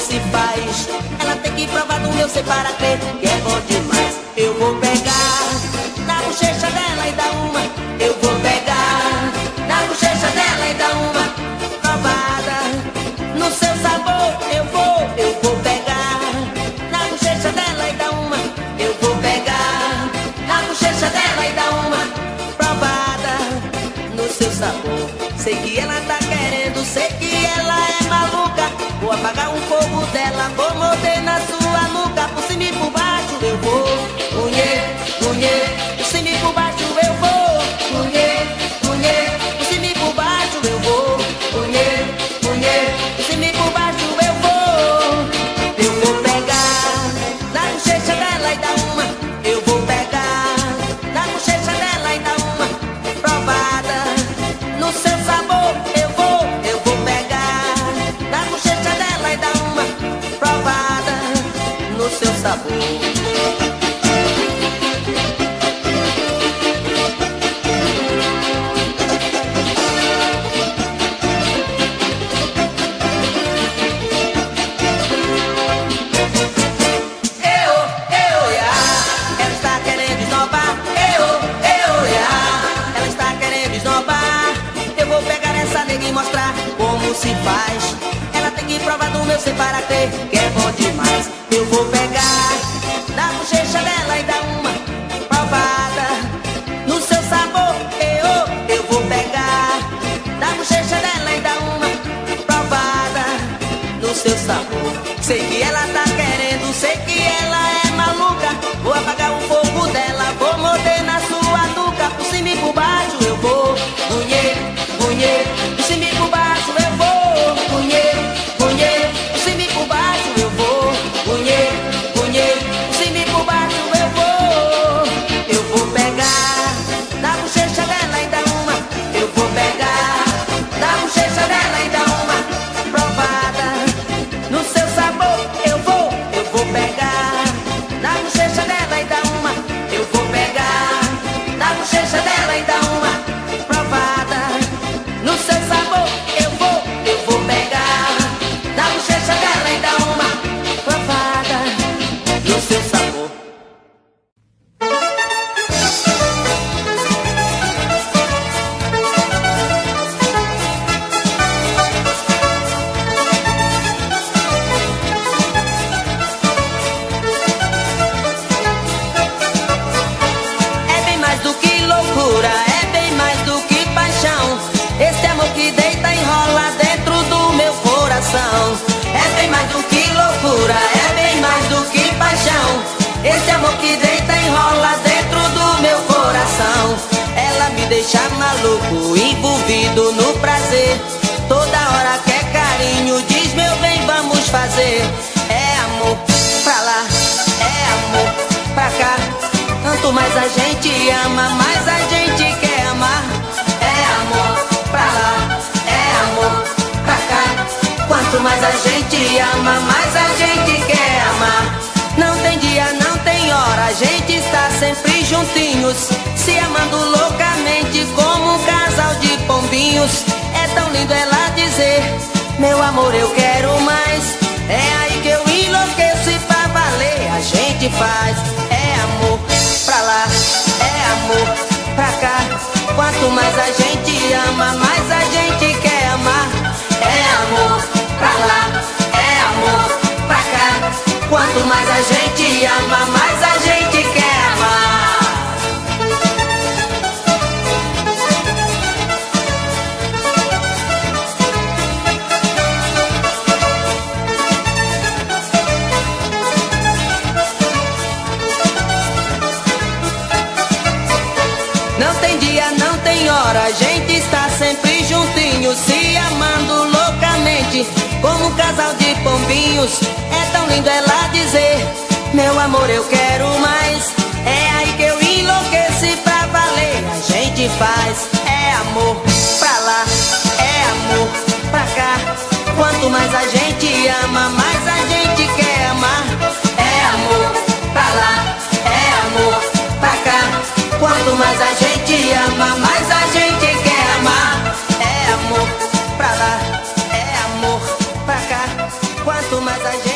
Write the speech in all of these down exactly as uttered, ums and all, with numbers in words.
se faz. Ela tem que provar do meu ser para crer que é bom demais. Eu vou pegar na bochecha dela e dar uma. Eu vou pegar na bochecha dela e dar uma provada no seu sabor. Eu vou, eu vou pegar na bochecha dela e dar uma. Eu vou pegar na bochecha dela e dar uma provada no seu sabor. Sei que ela tá querendo, sei que ela é maluca. Vou apagar um fogo dela, vou morder na sua nuca. Por cima e por baixo eu vou punhê, punhê. Por cima e por baixo eu vou punhê, punhê. Por cima e por baixo eu vou punhê, punhê. Por cima e por baixo eu vou. Eu vou pegar na bochecha dela e dar uma. Eu vou pegar na bochecha dela e dar uma provada no seu sabor. Eu vou, eu vou pegar na bochecha dela e dar uma provada no seu sabor. Mostrar como se faz. Ela tem que provar do meu ser para crer que é bom demais. Eu vou pegar na bochecha dela e dar uma provada no seu sabor. Eu, eu vou pegar na bochecha dela e dar uma provada no seu sabor. Sei que ela tá querendo, sei que ela é maluca. Vou apagar o fogo dela, vou morder na sua nuca. Por cima e por baixo eu vou punhê, punhê. Por cima e por baixo eu vou punhê, punhê. Por cima e por baixo eu vou punhê, punhê. Por cima e por baixo eu vou. Eu vou pegar na bochecha dela e dar uma. Eu vou pegar na bochecha dela e dar uma provada no seu sabor. Eu vou, eu vou pegar na bochecha dela e dar uma. Eu vou pegar na bochecha dela e dar uma provada no seu sabor. Eu vou, eu vou pegar na bochecha dela e dar uma provada no seu sabor. É bem mais do que loucura, é bem mais do que paixão. Esse amor que deita e enrola dentro do meu coração. É bem mais do que loucura, é bem mais do que paixão. Esse amor que deita e enrola dentro do meu coração. Ela me deixa maluco, envolvido no prazer. Toda hora quer carinho, diz meu bem, vamos fazer. É amor pra lá, é amor pra cá. Quanto mais a gente ama, mais a gente quer amar. É amor pra lá, é amor pra cá. Quanto mais a gente ama, mais a gente quer amar. Não tem dia, não tem hora, a gente está sempre juntinhos, se amando loucamente como um casal de pombinhos. É tão lindo ela dizer, meu amor eu quero mais. É aí que eu enlouqueço e pra valer a gente faz. É amor pra lá, é amor pra cá. Quanto mais a gente ama, mais a gente quer amar. É amor pra lá, é amor pra cá. Quanto mais a gente ama, mais a gente quer amar. Não tem dia, não tem hora, a gente está sempre juntinhos, se amando loucamente como um casal de pombinhos. É tão lindo ela dizer, meu amor eu quero mais. É aí que eu enlouqueço e pra valer a gente faz. É amor pra lá, é amor pra cá. Quanto mais a gente ama, mais a gente quer amar. É amor pra lá, é amor pra cá. Quanto mais a gente ama, mais a gente quer amar. É amor pra lá, é amor pra cá. Quanto mais a gente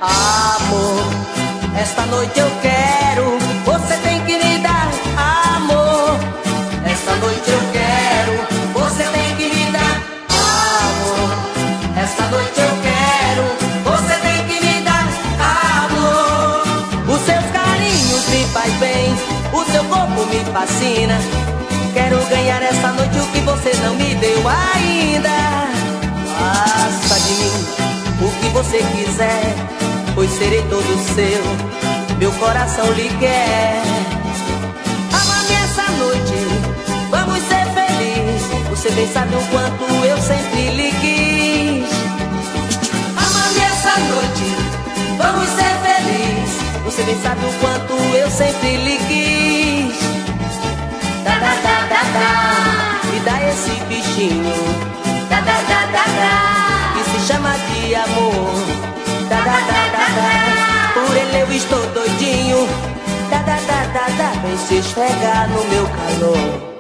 amor. Esta noite eu quero, você tem que me dar amor. Esta noite eu quero, você tem que me dar amor. Esta noite eu quero, você tem que me dar amor. Os seus carinhos me faz bem, o seu corpo me fascina. Quero ganhar esta noite o que você não me deu ainda. Faça de mim o que você quiser, pois serei todo seu, meu coração lhe quer. Ama-me essa noite, vamos ser felizes. Você bem sabe o quanto eu sempre lhe quis. Ama-me essa noite, vamos ser felizes. Você bem sabe o quanto eu sempre lhe quis. Da da da da da, me dá esse bichinho. Da da da da da, que se chama de amor. Da da da da da, por ele eu estou doidinho. Da da da da da, vem se esfregar no meu calor.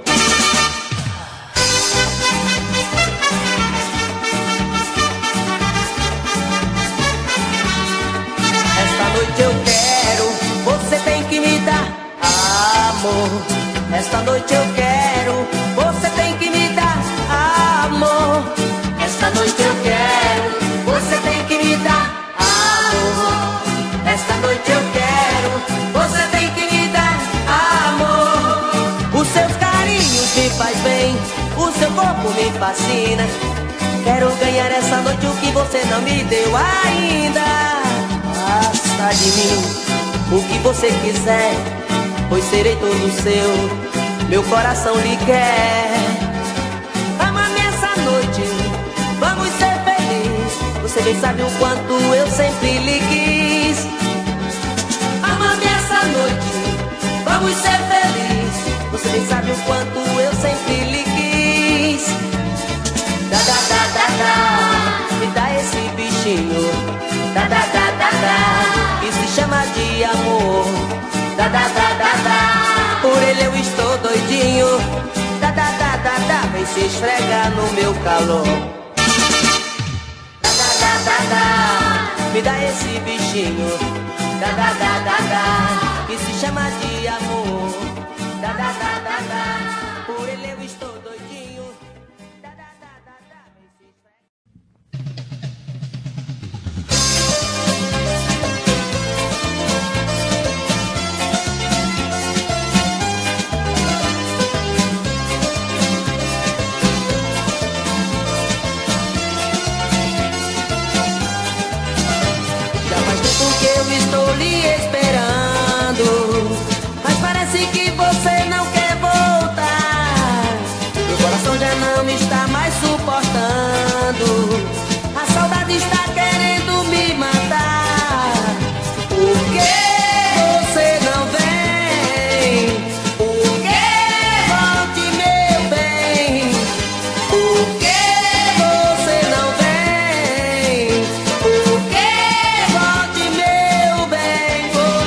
Esta noite eu quero, você tem que me dar amor. Esta noite eu quero, você tem que me dar amor. Esta noite eu quero, você tem que me dar amor. Esta noite eu quero, você tem que me dar amor. Os seus carinhos me faz bem, o seu corpo me fascina. Quero ganhar essa noite o que você não me deu ainda. Faça de mim o que você quiser, pois serei todo seu, meu coração lhe quer. Ama-me essa noite, vamos ser felizes. Você bem sabe o quanto eu sempre lhe quis. Ama-me essa noite, vamos ser felizes. Você bem sabe o quanto eu sempre lhe quis. Da da da da da, me dá esse bichinho. Da da da da da, que se chama de amor. Da da da da da, por ele eu estou doidinho. Da da da da da, vem se esfregar no meu calor. Da da da da da, me dá esse bichinho. Da da da da da, que se chama de amor. Da da da da da, por ele eu estou doidinho. Da da da da da, vem se esfregar. Porque eu estou lhe esperando, mas parece que você não quer voltar. Meu coração já não está mais suportando, a saudade está querendo me matar. Por que você não vem? Por que volte, meu bem? Por que você não vem? Por que volte, meu bem?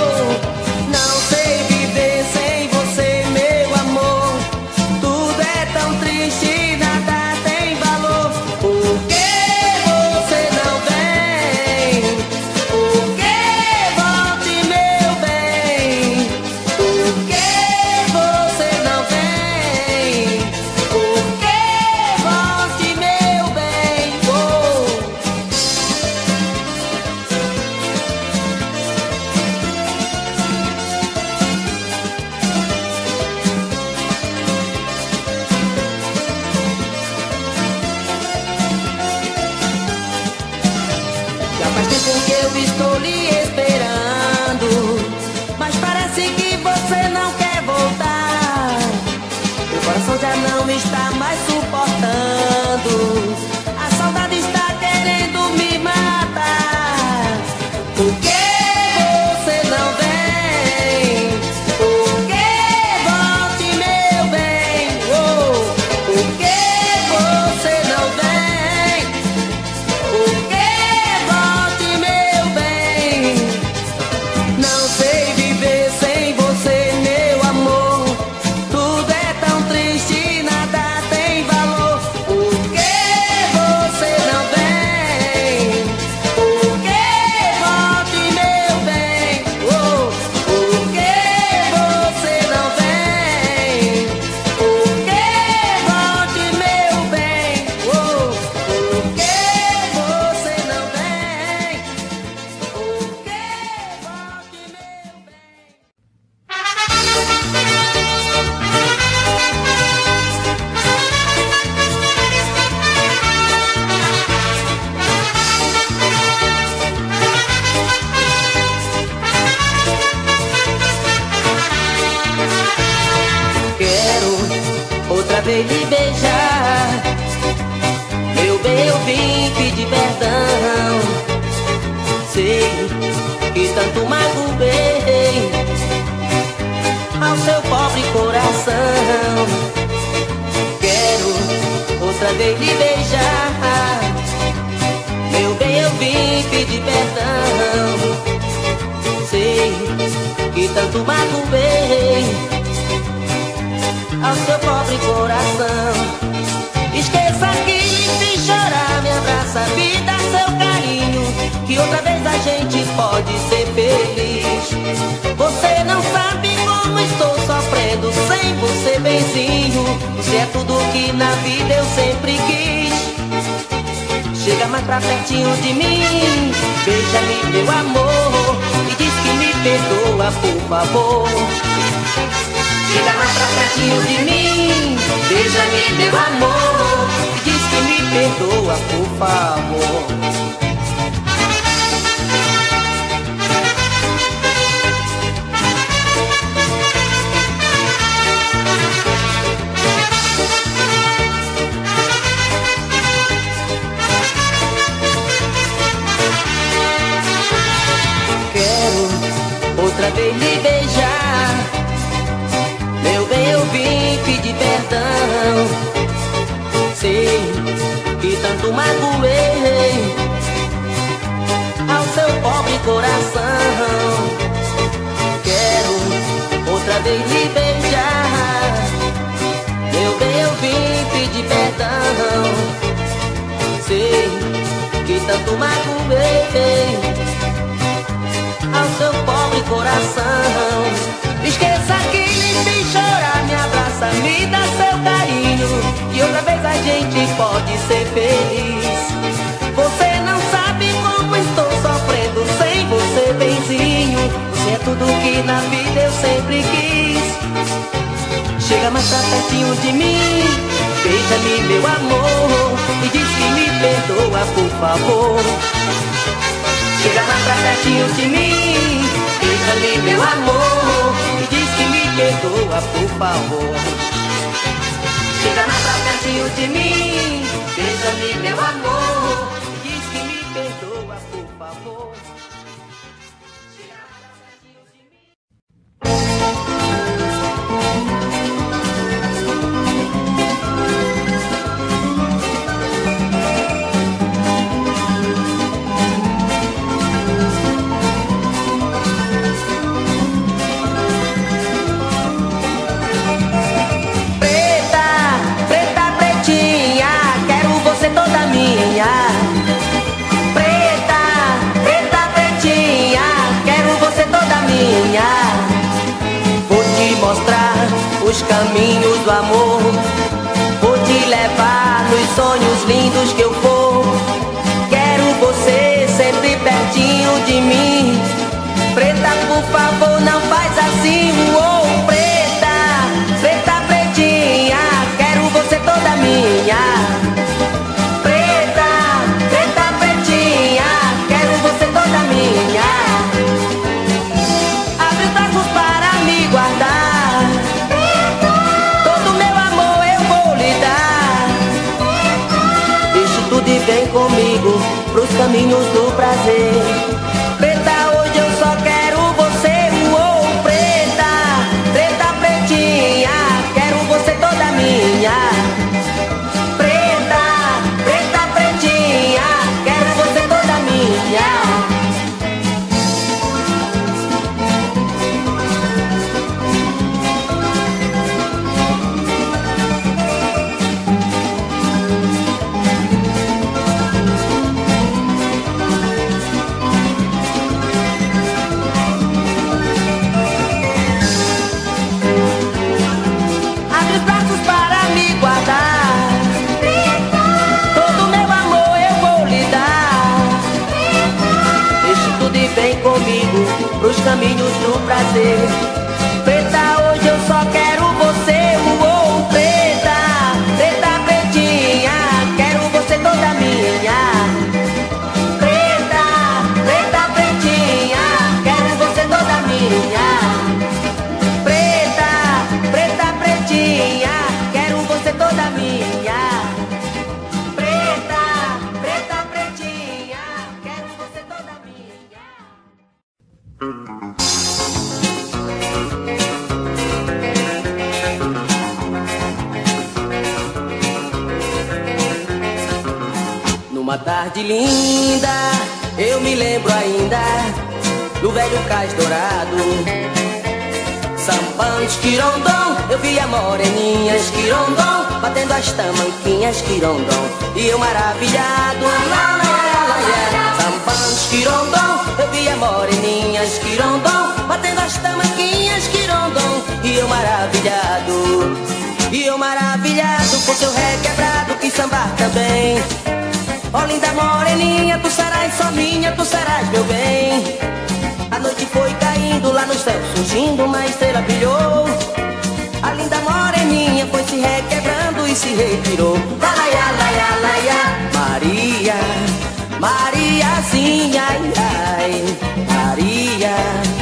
vez lhe beijar. Meu bem, eu vim pedir perdão. Sei que tanto magoei ao seu pobre coração. Quero outra vez lhe beijar. Meu bem, eu vim pedir perdão. Sei que tanto magoei ao seu pobre coração. Esqueça que lhe fiz chorar, me abraça, me dá seu carinho, que outra vez a gente pode ser feliz. Você não sabe como estou sofrendo sem você, benzinho. Você é tudo que na vida eu sempre quis. Chega mais pra pertinho de mim, beija-me, meu amor, e diz que me perdoa, por favor. Chega mais pra pertinho de mim, beija-me, meu amor, e diz que me perdoa, por favor. Outra vez lhe beijar. Meu bem, eu vim pedir perdão. Sei que tanto magoei ao seu pobre coração. Quero outra vez lhe beijar. Meu bem, eu vim pedir perdão. Sei que tanto magoei ao seu pobre coração. Esqueça que lhe fiz chorar, me abraça, me dá seu carinho, que outra vez a gente pode ser feliz. Você não sabe como estou sofrendo sem você, benzinho. Você é tudo que na vida eu sempre quis. Chega mais pra pertinho de mim, beija-me, meu amor, e diz que me perdoa, por favor. Chega mais pra pertinho de mim, beija-me, meu amor, e diz que me perdoa, por favor. Chega mais pra pertinho de mim, beija-me, meu amor, e diz que me perdoa, por favor. Chega mais pra pertinho de mim. Os caminhos do amor, vou te levar nos sonhos lindos que eu for. Quero você sempre pertinho de mim. Preta, por favor, não faz assim. Oh, preta, preta, pretinha, quero você toda minha. Preta, preta, pretinha, quero você toda minha. Abre os braços para me guardar. Vem comigo pros caminhos do prazer. Preta, hoje eu só quero você. Oh, preta, preta, pretinha, quero você toda minha. Preta, preta, pretinha, quero você toda minha. Pros caminhos do prazer. Preta, hoje eu só quero você. Oh, preta, preta, pretinha, quero você toda minha. Preta, preta, pretinha, quero você toda minha. Preta, preta, pretinha, quero você toda minha. Numa tarde linda, eu me lembro ainda do velho cais dourado, sambando esquirondom. Eu vi a moreninha esquirondom, batendo as tamanquinhas esquirondom, e eu maravilhado, lá, lá, lá, lá, sambando esquirondom. Eu vi a moreninha esquirondom, batendo as tamanquinhas esquirondom, e eu maravilhado, e eu maravilhado com seu requebrado, quis sambar também. Ó linda moreninha, tu serás só minha, tu serás meu bem. A noite foi caindo, lá no céu surgindo uma estrela brilhou. A linda moreninha foi se requebrando e se retirou. Laia, laia, laia, Maria, Mariazinha, ai, ai, Maria,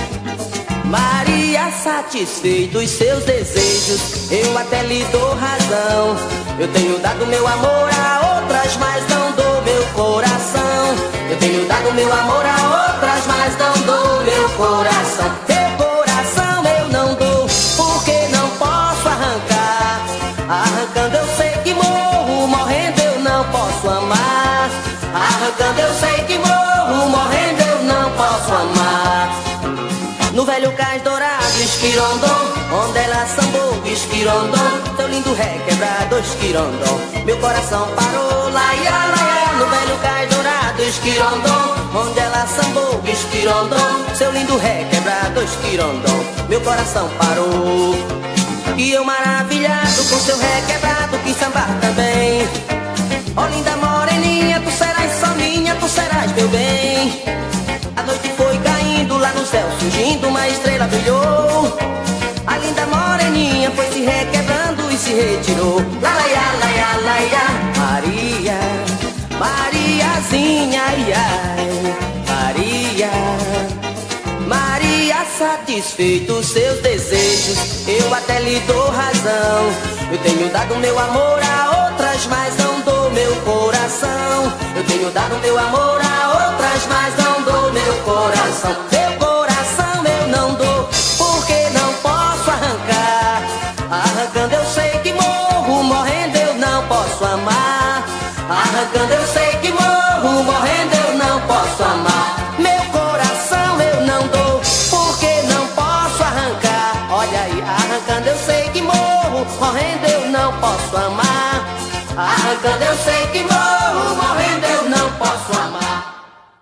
Maria, satisfeito os seus desejos, eu até lhe dou razão. Eu tenho dado meu amor a outras, mas não dou meu coração. Eu tenho dado meu amor a outras, mas não dou meu coração. Meu coração eu não dou, porque não posso arrancar. Arrancando eu sei que morro, morrendo eu não posso amar. Arrancando eu sei que morro, morrendo eu não posso amar. No velho cais dourado, esquirondom, onde ela sambou, esquirondom, seu lindo requebrado, esquirondom, meu coração parou, laia, laia. No velho cais dourado, esquirondom, onde ela sambou, esquirondom, seu lindo requebrado, esquirondom, meu coração parou. E eu maravilhado com seu requebrado, quis sambar também. Ó linda moreninha, tu serás só minha, tu serás meu bem. A noite foi caindo, lá no céu surgindo uma estrela brilhou. A linda moreninha foi se requebrando e se retirou. Laia, laia, laia, Maria, Mariazinha, ai, ai, Maria, Maria, satisfeito os seus desejos, eu até lhe dou razão. Eu tenho dado meu amor a outras, mas não dou meu coração. Eu tenho dado meu amor a outras, mas não dou meu coração. Meu coração eu não dou, porque não posso arrancar. Arrancando eu sei que morro, morrendo eu não posso amar. Arrancando eu sei que morro, morrendo eu não posso amar. Meu coração eu não dou, porque não posso arrancar. Olha aí, arrancando eu sei que morro, morrendo eu não posso amar. Arrancando eu sei que morro, morrendo eu não posso amar.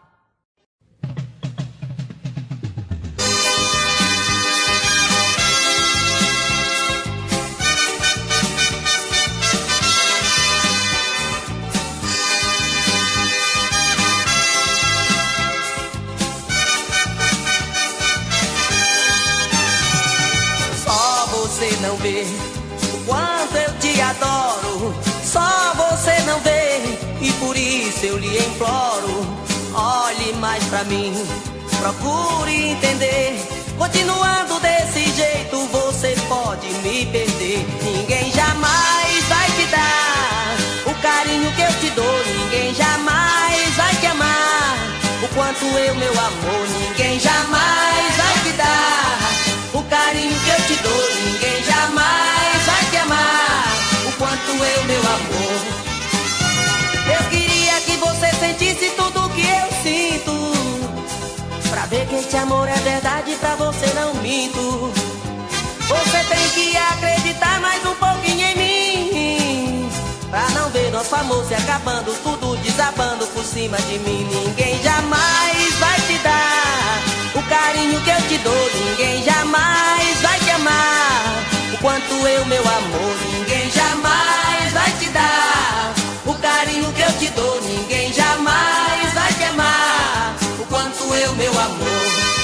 Só você não vê o quanto eu te adoro. Só você não vê, e por isso eu lhe imploro. Olhe mais pra mim, procure entender. Continuando desse jeito você pode me perder. Ninguém jamais vai te dar o carinho que eu te dou. Ninguém jamais vai te amar o quanto eu, meu amor. Ninguém jamais vai te dar o carinho que eu te dou. Ninguém jamais vai te amar o quanto eu, meu amor. Eu queria que você sentisse tudo que eu sinto, pra ver que este amor é verdade, pra você não minto. Você tem que acreditar mais um pouquinho em mim, pra não ver nosso amor se acabando, tudo desabando por cima de mim. Ninguém jamais vai te dar o carinho que eu te dou. Ninguém jamais vai te amar o quanto eu, meu amor. Ninguém jamais vai te dar o carinho que eu te dou. Ninguém jamais vai te amar o quanto eu, meu amor.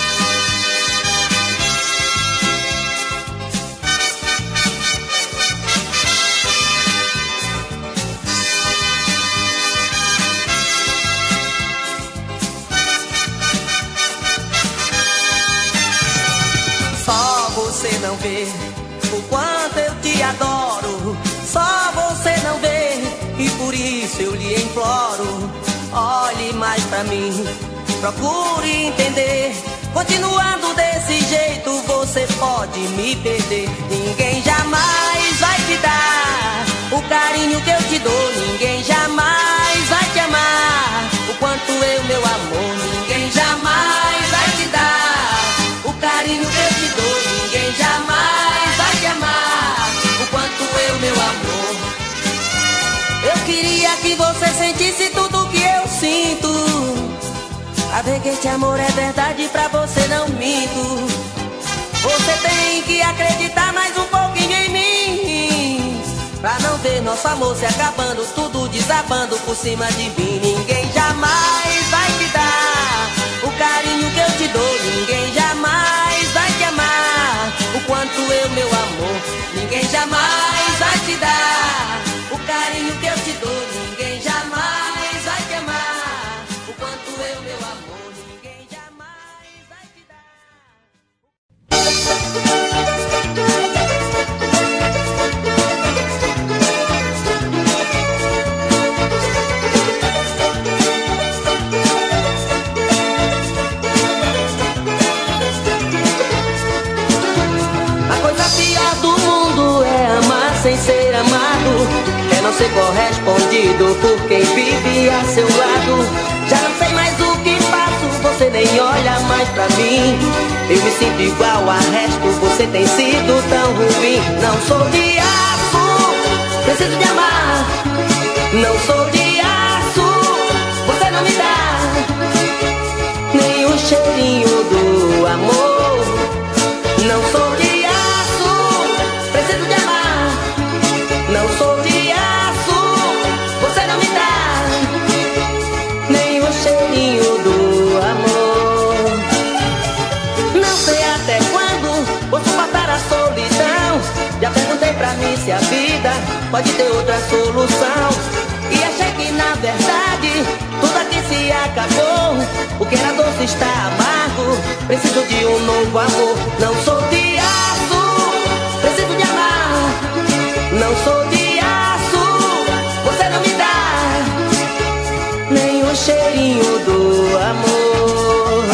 Só você não vê o quanto eu te adoro. Só você não vê, e por isso eu lhe imploro. Olhe mais pra mim, procure entender. Continuando desse jeito você pode me perder. Ninguém jamais vai te dar o carinho que eu te dou. Ninguém jamais vai te amar o quanto eu, meu amor. Ninguém jamais vai te dar o carinho que eu te dou. Ninguém jamais vai te amar o quanto eu, meu amor. Eu queria que você sentisse tudo que eu sinto, a ver que este amor é verdade, pra você não minto. Você tem que acreditar mais um pouquinho em mim, pra não ver nosso amor se acabando, tudo desabando por cima de mim. Ninguém jamais vai te dar o carinho que eu te dou. Ninguém jamais vai te amar o quanto eu, meu amor. Ninguém jamais vai te dar o carinho que eu te dou. Ninguém jamais vai te amar o quanto eu, meu amor. Ninguém jamais vai te dar. A coisa pior do mundo é amar sem ser amado, é não ser correspondido por quem vive a seu lado. Já não sei mais o que faço, você nem olha mais pra mim. Eu me sinto igual a resto, você tem sido tão ruim. Não sou de aço, preciso de amar. Não sou de aço, você não me dá nem o cheirinho do amor. Não sou de aço, preciso de amar. Não sou de aço, você não me dá nem o cheirinho do amor. Não sei até quando vou suportar a solidão. Já perguntei pra mim se a vida pode ter outra solução, e achei que na verdade tudo aqui se acabou. O que era doce está amargo, preciso de um novo amor. Não sou de aço, preciso de amar. Não sou de aço, você não me dá nem o cheirinho do amor.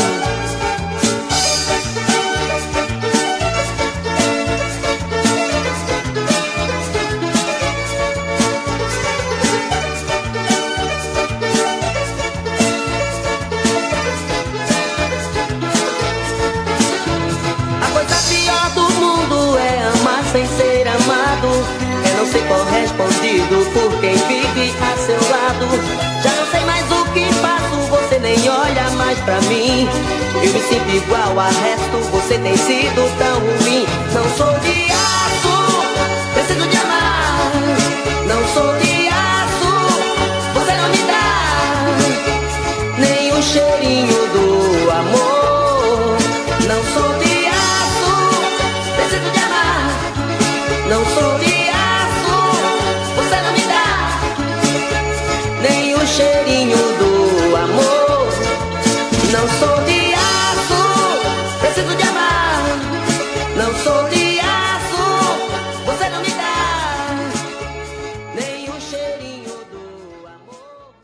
A coisa pior do mundo é amar sem ser amado, é não ser correspondido por quem vive a seu lado. Já não sei mais o que faço, você nem olha mais pra mim. Eu me sinto igual a resto, você tem sido tão ruim. Não sou de aço, preciso de amar. Não sou de aço, você não me dá nem o cheirinho do amor. Não sou de aço, preciso de amar. Não sou de aço, você não me dá nem o cheirinho do amor. Não sou de aço, preciso de amar. Não sou de aço, você não me dá nem o cheirinho do amor.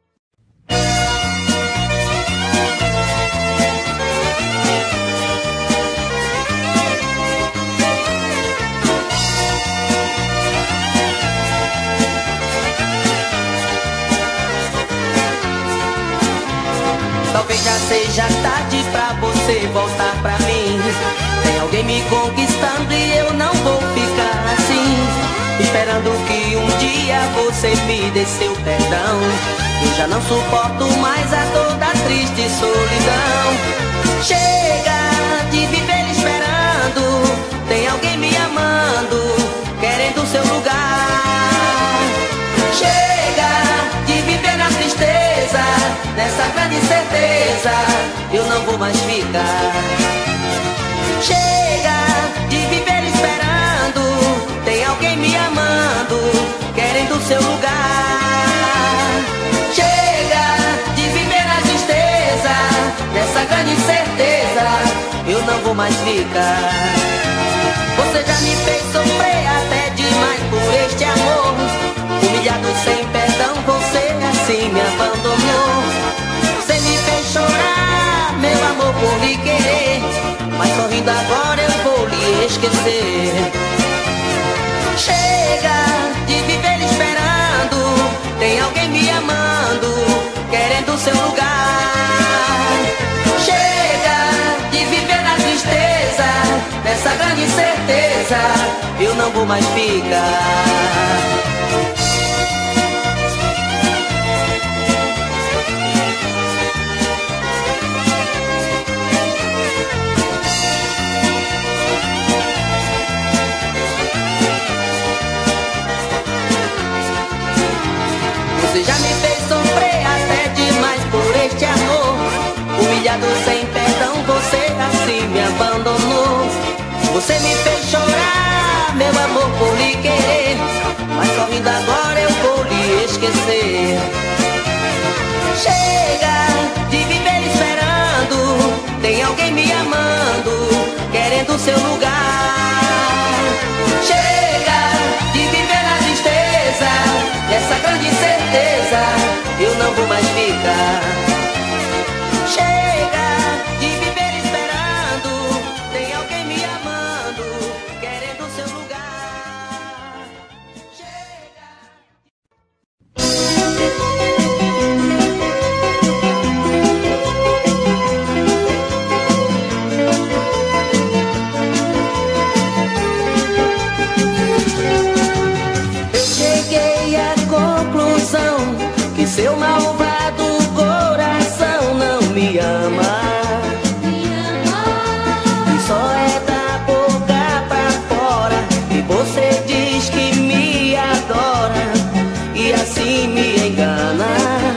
Talvez já seja tarde pra você voltar pra mim. Tem alguém me conquistando e eu não vou ficar assim, esperando que um dia você me dê seu perdão. Eu já não suporto mais a dor da triste solidão. Chega de viver esperando, tem alguém me amando, querendo seu lugar. Chega de viver na tristeza, nessa grande certeza, eu não vou mais ficar. Chega de viver esperando, tem alguém me amando, querendo seu lugar. Chega de viver na tristeza, nessa grande certeza, eu não vou mais ficar. Você já me fez sofrer até demais por este amor, humilhado sem perdão, você assim me abandonou. Você me fez chorar, meu amor, por me querer. esquecer. Chega de viver esperando, tem alguém me amando, querendo seu lugar. Chega de viver na tristeza, nessa grande certeza, eu não vou mais ficar. Você já me fez sofrer até demais por este amor. Humilhado sem perdão, você assim me abandonou. Você me fez chorar, meu amor, por lhe querer, mas sorrindo agora eu vou lhe esquecer. Chega de viver esperando, tem alguém me amando, querendo seu lugar. Chega de viver na tristeza, dessa grande certeza, eu não vou mais ficar. Chega de viver esperando, tem alguém me amando, querendo seu lugar. Chega. Eu cheguei à conclusão que seu malvado coração não me ama, e só é da boca pra fora, e você diz que me adora, e assim me engana.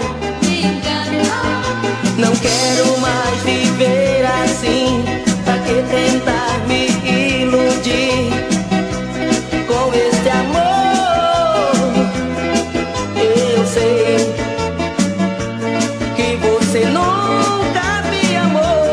Não quero mais viver assim, pra que tentar me iludir com este amor? Eu sei que você nunca me amou.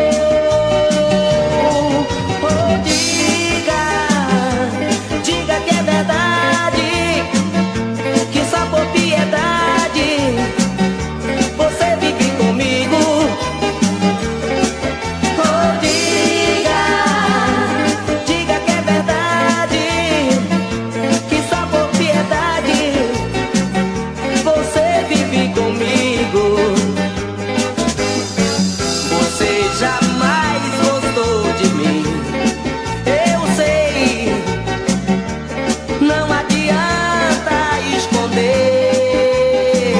Oh, diga, diga que é verdade, que só por piedade você vive comigo. Oh, diga, diga que é verdade, que só por piedade você vive comigo. Você jamais gostou de mim, eu sei, não adianta esconder.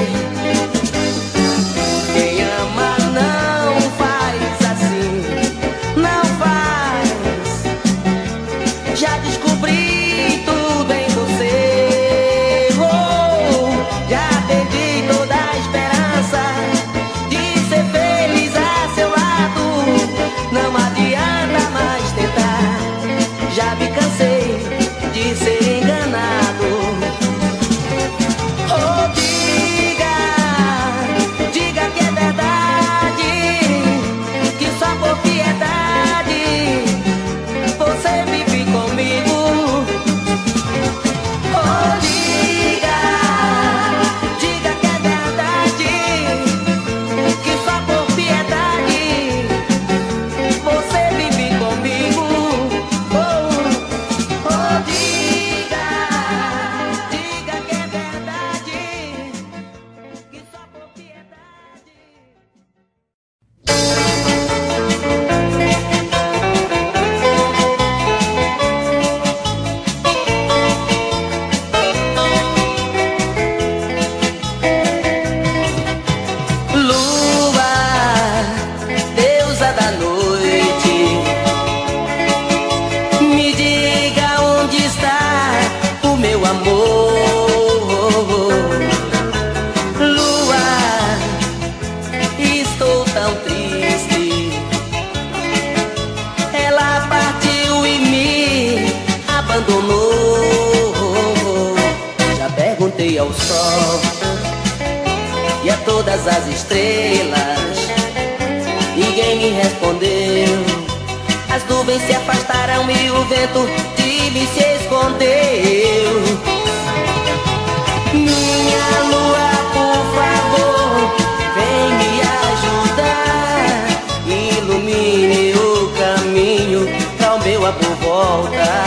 Quem ama não faz assim, não faz. Já descobri tudo em você. Oh, já perdi toda a esperança de ser feliz a seu lado. Não adianta mais tentar, já me cansei de ser enganado. Oh, diga, diga que é verdade, que só por piedade você vive comigo. Oh, diga, diga que é verdade, que só por piedade você vive comigo. Oh, oh, diga, diga que é verdade, que só por piedade. Lua, deusa da noite, me diga onde está o meu amor. Lua, estou tão triste, ela partiu e me abandonou. Já perguntei ao sol e a todas as estrelas, ninguém me respondeu. As nuvens se afastaram e o vento de mim se escondeu. Minha lua, por favor, vem me ajudar, ilumine o caminho pra o meu amor volta.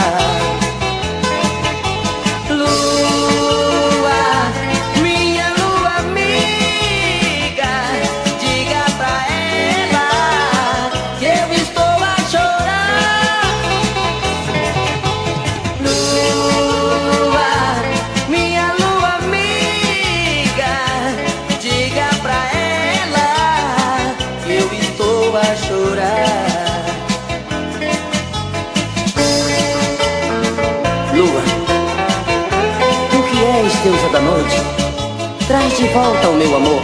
Lua, minha lua amiga, diga pra ela que eu estou a chorar. Lua, minha lua amiga, diga pra ela que eu estou a chorar. Lua, tu que és deusa da noite, traz de volta o meu amor.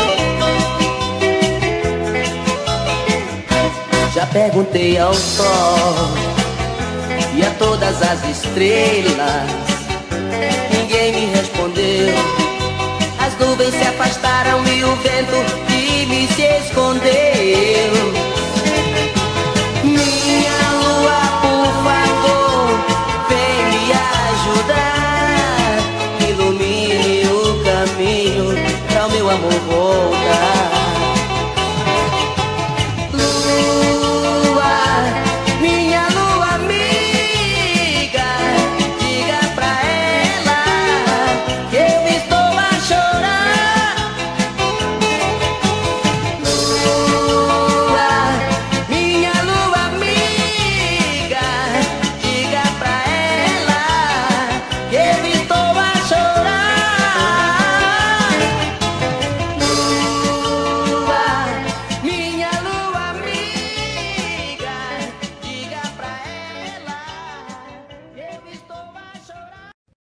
Já perguntei ao sol e a todas as estrelas, ninguém me respondeu. As nuvens se afastaram e o vento que me se escondeu.